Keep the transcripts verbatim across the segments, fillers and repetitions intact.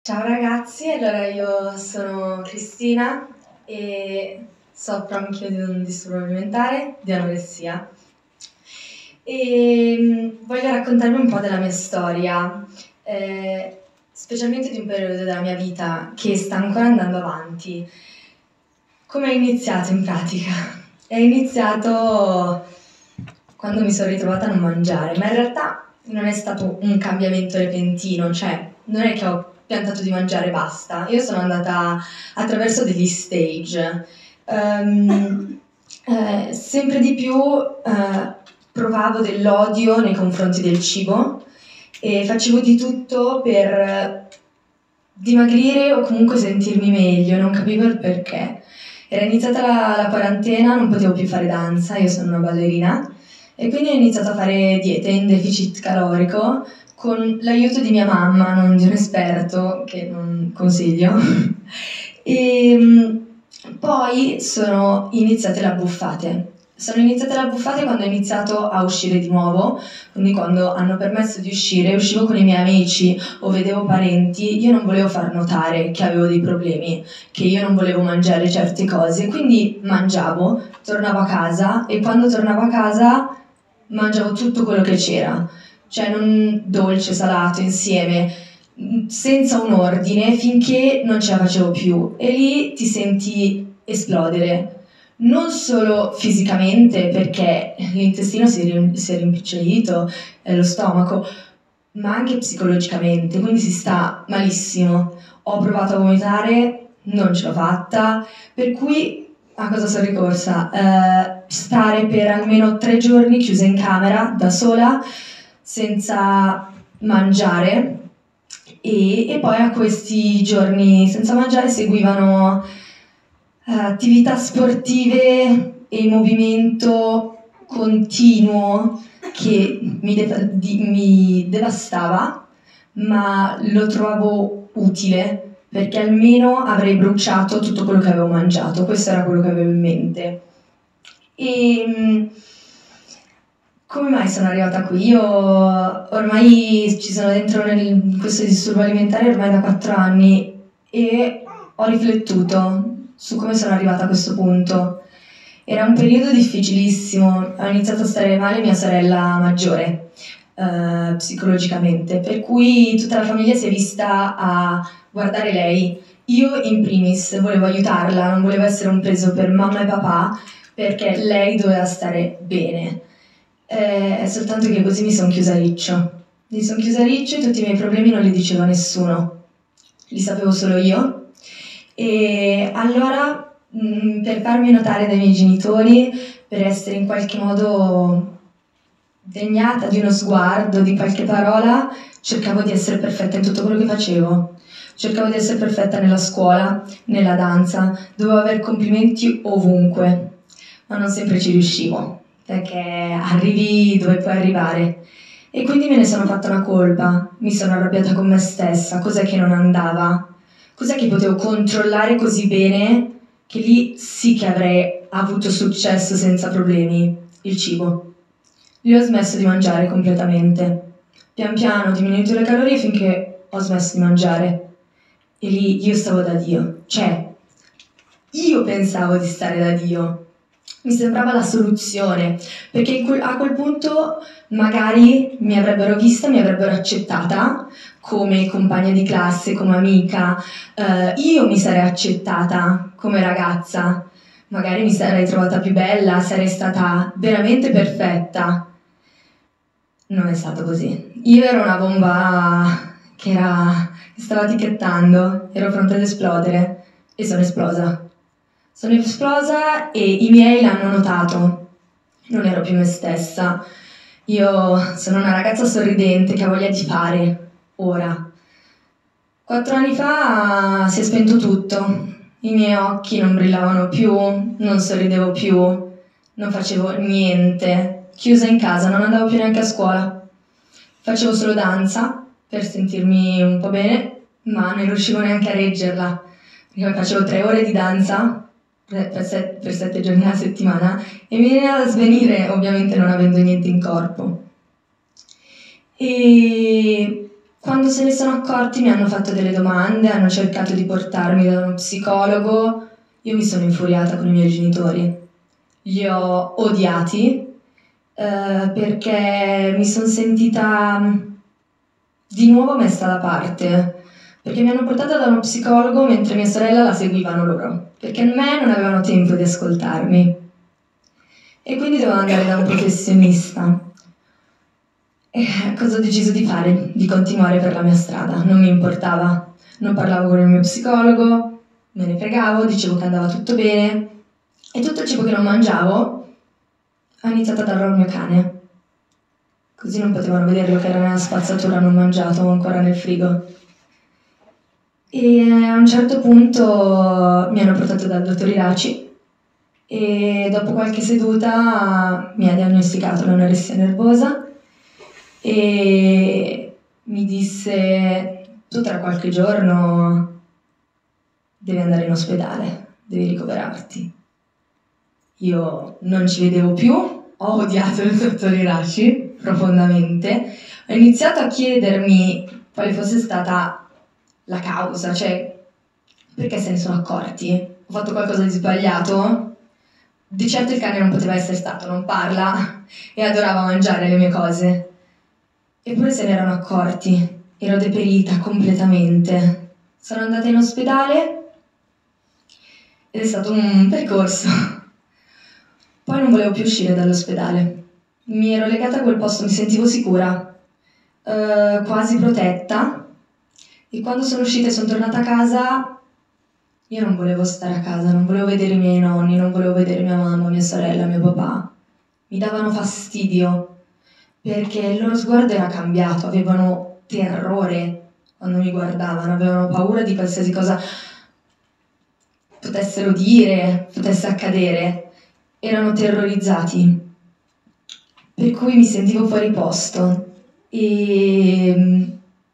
Ciao ragazzi, allora io sono Cristina e soffro anch'io di un disturbo alimentare, di anoressia. E mm, voglio raccontarvi un po' della mia storia, eh, specialmente di un periodo della mia vita che sta ancora andando avanti. Come è iniziato in pratica? È iniziato quando mi sono ritrovata a non mangiare, ma in realtà non è stato un cambiamento repentino, cioè non è che ho piantato di mangiare e basta. Io sono andata attraverso degli stage. Um, eh, sempre di più eh, provavo dell'odio nei confronti del cibo e facevo di tutto per dimagrire o comunque sentirmi meglio, non capivo il perché. Era iniziata la, la quarantena, non potevo più fare danza, io sono una ballerina, e quindi ho iniziato a fare diete in deficit calorico con l'aiuto di mia mamma, non di un esperto, che non consiglio. E poi sono iniziate le abbuffate. Sono iniziate le abbuffate quando ho iniziato a uscire di nuovo, quindi quando hanno permesso di uscire, uscivo con i miei amici o vedevo parenti, io non volevo far notare che avevo dei problemi, che io non volevo mangiare certe cose, quindi mangiavo, tornavo a casa e quando tornavo a casa mangiavo tutto quello che c'era, cioè non dolce, salato, insieme, senza un ordine, finché non ce la facevo più e lì ti senti esplodere. Non solo fisicamente, perché l'intestino si è, rim- si è rimpicciolito, e lo stomaco, ma anche psicologicamente, quindi si sta malissimo. Ho provato a vomitare, non ce l'ho fatta, per cui a cosa sono ricorsa? Eh, stare per almeno tre giorni chiusa in camera, da sola, senza mangiare, e, e poi a questi giorni senza mangiare seguivano eh, attività sportive e movimento continuo che mi, de- di- mi devastava, ma lo trovavo utile perché almeno avrei bruciato tutto quello che avevo mangiato, questo era quello che avevo in mente. E mh, come mai sono arrivata qui? Io ormai ci sono dentro nel, in questo disturbo alimentare ormai da quattro anni e ho riflettuto su come sono arrivata a questo punto. Era un periodo difficilissimo, ho iniziato a stare male mia sorella maggiore, eh, psicologicamente, per cui tutta la famiglia si è vista a guardare lei. Io in primis volevo aiutarla, non volevo essere un peso per mamma e papà, perché lei doveva stare bene. Eh, è soltanto che così mi sono chiusa a riccio. Mi sono chiusa a riccio e tutti i miei problemi non li dicevo a nessuno, li sapevo solo io. E allora, mh, per farmi notare dai miei genitori, per essere in qualche modo degnata di uno sguardo, di qualche parola, cercavo di essere perfetta in tutto quello che facevo. Cercavo di essere perfetta nella scuola, nella danza, dovevo avere complimenti ovunque, ma non sempre ci riuscivo, perché arrivi dove puoi arrivare. E quindi me ne sono fatta una colpa, mi sono arrabbiata con me stessa, cos'è che non andava? Cos'è che potevo controllare così bene che lì sì che avrei avuto successo senza problemi? Il cibo. Lì ho smesso di mangiare completamente. Pian piano ho diminuito le calorie finché ho smesso di mangiare. E lì io stavo da Dio. Cioè, io pensavo di stare da Dio. Mi sembrava la soluzione, perché a quel punto magari mi avrebbero vista, mi avrebbero accettata come compagna di classe, come amica, eh, io mi sarei accettata come ragazza, magari mi sarei trovata più bella, sarei stata veramente perfetta. Non è stato così. Io ero una bomba che, era, che stava ticchettando, ero pronta ad esplodere e sono esplosa. Sono esplosa e i miei l'hanno notato. Non ero più me stessa. Io sono una ragazza sorridente che ha voglia di fare, ora. Quattro anni fa si è spento tutto. I miei occhi non brillavano più, non sorridevo più, non facevo niente. Chiusa in casa, non andavo più neanche a scuola. Facevo solo danza per sentirmi un po' bene, ma non riuscivo neanche a reggerla. Perché facevo tre ore di danza per sette, per sette giorni alla settimana e mi veniva da svenire, ovviamente non avendo niente in corpo. E Quando se ne sono accorti mi hanno fatto delle domande, hanno cercato di portarmi da uno psicologo. Io mi sono infuriata con i miei genitori. Li ho odiati eh, perché mi sono sentita di nuovo messa da parte, perché mi hanno portata da uno psicologo mentre mia sorella la seguivano loro, perché a me non avevano tempo di ascoltarmi. E quindi dovevo andare da un professionista. E cosa ho deciso di fare? Di continuare per la mia strada, non mi importava. Non parlavo con il mio psicologo, me ne fregavo, dicevo che andava tutto bene. E tutto il cibo che non mangiavo ho iniziato a darlo al mio cane. Così non potevano vederlo che era nella spazzatura non mangiato o ancora nel frigo. E a un certo punto mi hanno portato dal dottor Iraci e dopo qualche seduta mi ha diagnosticato l'anoressia nervosa e mi disse: tu tra qualche giorno devi andare in ospedale, devi ricoverarti. Io non ci vedevo più, ho odiato il dottor Iraci profondamente, ho iniziato a chiedermi quale fosse stata la causa, cioè perché se ne sono accorti? Ho fatto qualcosa di sbagliato? Di certo il cane non poteva essere stato, non parla e adorava mangiare le mie cose. Eppure se ne erano accorti, ero deperita completamente. Sono andata in ospedale ed è stato un percorso. Poi non volevo più uscire dall'ospedale. Mi ero legata a quel posto, mi sentivo sicura, eh, quasi protetta. E quando sono uscita e sono tornata a casa, io non volevo stare a casa, non volevo vedere i miei nonni, non volevo vedere mia mamma, mia sorella, mio papà. Mi davano fastidio, perché il loro sguardo era cambiato, avevano terrore quando mi guardavano, avevano paura di qualsiasi cosa potessero dire, potesse accadere. Erano terrorizzati, per cui mi sentivo fuori posto. E...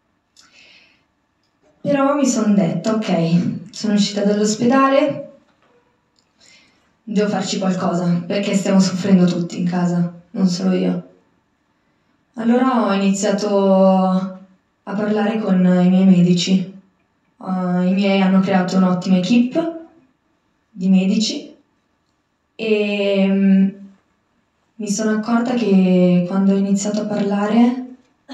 Però mi sono detta, ok, sono uscita dall'ospedale, devo farci qualcosa, perché stiamo soffrendo tutti in casa, non solo io. Allora ho iniziato a parlare con i miei medici. Uh, I miei hanno creato un'ottima equipe di medici e um, mi sono accorta che quando ho iniziato a parlare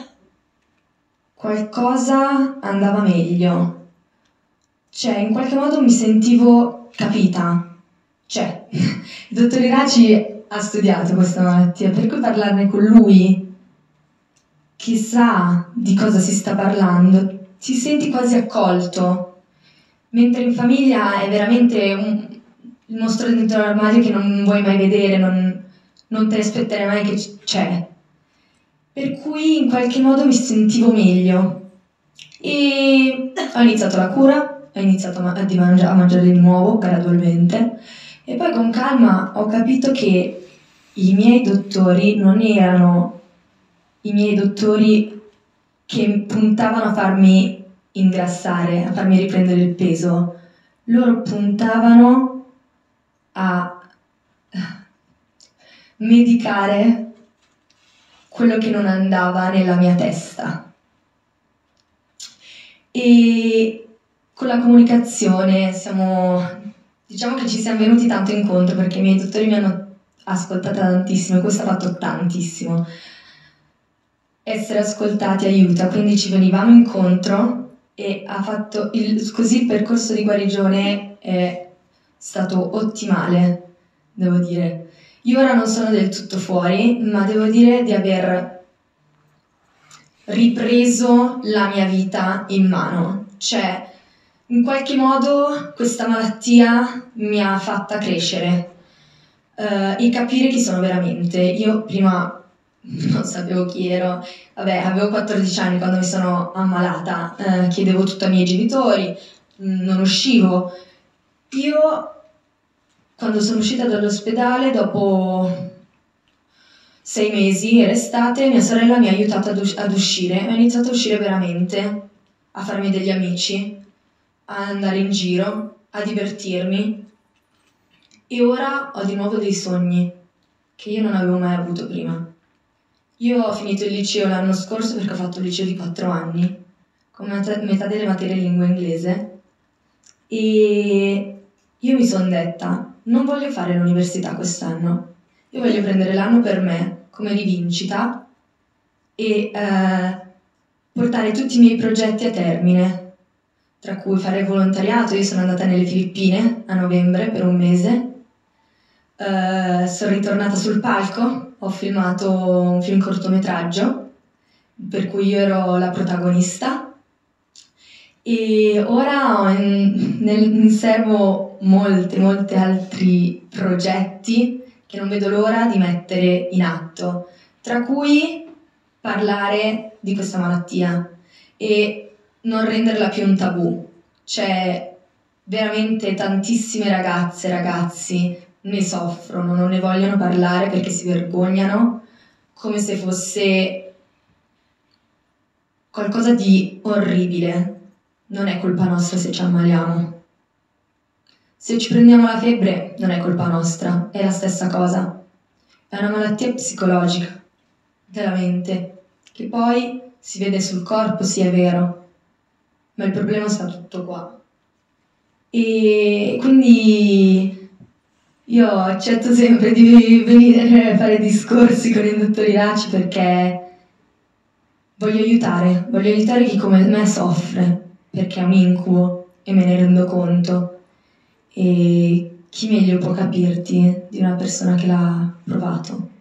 qualcosa andava meglio. Cioè, in qualche modo mi sentivo capita. Cioè, il dottor Iraci ha studiato questa malattia, per cui parlarne con lui, che sa di cosa si sta parlando, ti senti quasi accolto. Mentre in famiglia è veramente un, il mostro dentro l'armadio che non vuoi mai vedere, non, non te ne aspetterai mai che c'è. Per cui in qualche modo mi sentivo meglio e ho iniziato la cura, ho iniziato a, di mangia- a mangiare di nuovo gradualmente e poi con calma ho capito che i miei dottori non erano i miei dottori che puntavano a farmi ingrassare, a farmi riprendere il peso. Loro puntavano a medicare quello che non andava nella mia testa. E con la comunicazione siamo, diciamo che ci siamo venuti tanto incontro, perché i miei dottori mi hanno ascoltata tantissimo e questo ha fatto tantissimo. Essere ascoltati aiuta, quindi ci venivamo incontro e ha fatto il, così il percorso di guarigione è stato ottimale, devo dire. Io ora non sono del tutto fuori, ma devo dire di aver ripreso la mia vita in mano. Cioè, in qualche modo questa malattia mi ha fatta crescere uh, e capire chi sono veramente. Io prima non sapevo chi ero, vabbè, avevo quattordici anni quando mi sono ammalata, uh, chiedevo tutto ai miei genitori, non uscivo. Io... Quando sono uscita dall'ospedale, dopo sei mesi, era estate, mia sorella mi ha aiutato ad, us- ad uscire. Ho iniziato a uscire veramente, a farmi degli amici, a andare in giro, a divertirmi. E ora ho di nuovo dei sogni che io non avevo mai avuto prima. Io ho finito il liceo l'anno scorso perché ho fatto il liceo di quattro anni con metà, metà delle materie in lingua inglese, e io mi sono detta, non voglio fare l'università quest'anno, io voglio prendere l'anno per me come rivincita e eh, portare tutti i miei progetti a termine, tra cui fare volontariato. Io sono andata nelle Filippine a novembre per un mese, Uh, sono ritornata sul palco, ho filmato un film cortometraggio per cui io ero la protagonista, e ora ho in, nel, in serbo molti, molti altri progetti che non vedo l'ora di mettere in atto, tra cui parlare di questa malattia e non renderla più un tabù. C'è veramente tantissime ragazze e ragazzi ne soffrono, non ne vogliono parlare perché si vergognano, come se fosse qualcosa di orribile. Non è colpa nostra se ci ammaliamo. Se ci prendiamo la febbre non è colpa nostra, è la stessa cosa. È una malattia psicologica della mente, che poi si vede sul corpo, sì è vero, ma il problema sta tutto qua. E quindi io accetto sempre di venire a fare discorsi con il dottor Ilaci perché voglio aiutare, voglio aiutare chi come me soffre, perché è un incubo e me ne rendo conto. E chi meglio può capirti di una persona che l'ha provato?